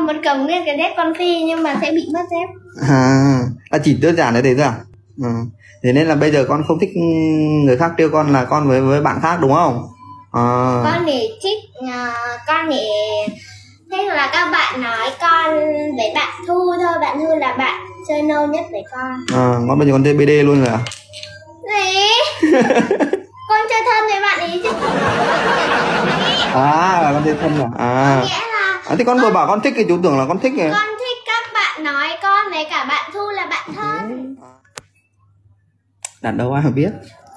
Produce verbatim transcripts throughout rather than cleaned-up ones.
vẫn cầm nguyên cái dép con Phi nhưng mà sẽ bị mất dép. À, là chỉ đơn giản là thế thôi à? Ừ. Thế nên là bây giờ con không thích người khác trêu con là con với với bạn khác đúng không? À. Con để thích uh, con để thế là các bạn nói con với bạn Thu thôi, bạn Thu là bạn chơi lâu nhất với con. À, con bây giờ con chơi bê đê luôn rồi à? Gì? Con chơi thân với bạn ấy chứ. À, là con chơi thân à? À. Nghĩa là à, thì con vừa bảo con thích thì chú tưởng là con thích kìa. Con thích các bạn nói con với cả bạn Thu là bạn thân. Đặt đâu ai mà biết.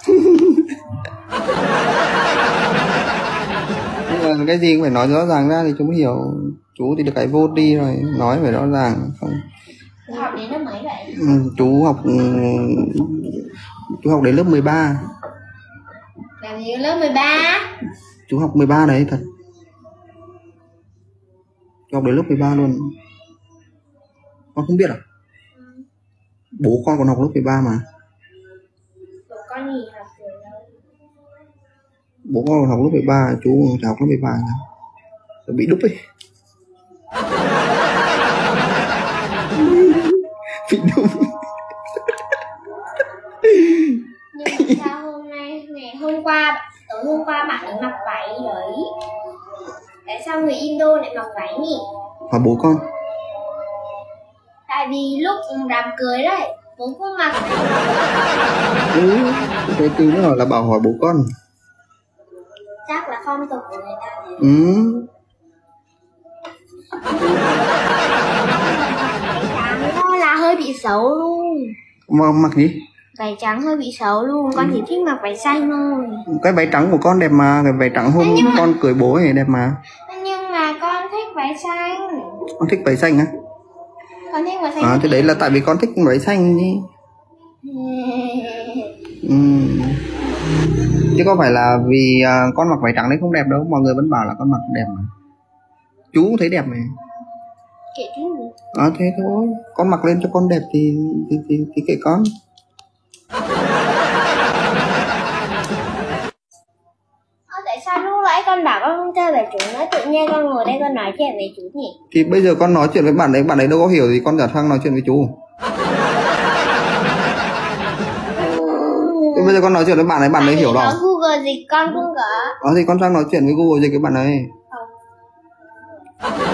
Nhưng mà cái gì cũng phải nói rõ ràng ra thì chú mới hiểu. Chú thì được cái vô đi rồi, nói phải rõ ràng không. Chú học đến lớp mấy vậy? Ừ, chú học chú học đến lớp mười ba. Làm gì lớp mười ba? Chú học mười ba đấy thật. Chú học đến lớp mười ba luôn. Con không biết à? Ừ. Bố con còn học lớp mười ba mà. Bố con nghỉ học rồi đâu. Bố con còn học lớp mười ba, chú còn học lớp mười ba rồi bị đúc ấy. Bị đúc. Nhưng mà sao hôm nay, ngày hôm qua, tối hôm qua bạn ấy mặc váy đấy. Tại sao người Indo lại mặc váy nhỉ? Và bố con. Tại vì lúc đám cưới đấy, bố cũng mặc. Ừ, cái từ nó hỏi là bảo hỏi bố con. Chắc là phong tục của người ta đấy. Ừ. Váy trắng đó là hơi bị xấu luôn. Mà mặc gì? Váy trắng hơi bị xấu luôn, con chỉ thích mặc váy xanh thôi. Cái váy trắng của con đẹp mà, cái váy trắng hôm mà... con cưới bố này đẹp mà. Nhưng mà con thích váy xanh. Con thích váy xanh á? Con thích váy xanh. À, thế đấy là tại vì con thích váy xanh chứ. Ừ. Chứ không phải là vì uh, con mặc váy trắng đấy không đẹp đâu, mọi người vẫn bảo là con mặc đẹp mà. Chú cũng thấy đẹp này. Kệ chú. À thế thôi, con mặc lên cho con đẹp thì thì thì, thì kệ con. À, tại sao lúc nãy con bảo con không chơi với chú nữa, tự nhiên con ngồi đây con nói chuyện với chú nhỉ? Thì bây giờ con nói chuyện với bạn đấy, bạn ấy đâu có hiểu gì, con giả sang nói chuyện với chú. Thì bây giờ con nói chuyện với bạn ấy, bạn ấy hiểu rồi. Google dịch con cũng có. Ờ thì con sang nói chuyện với Google dịch với bạn ấy. Không.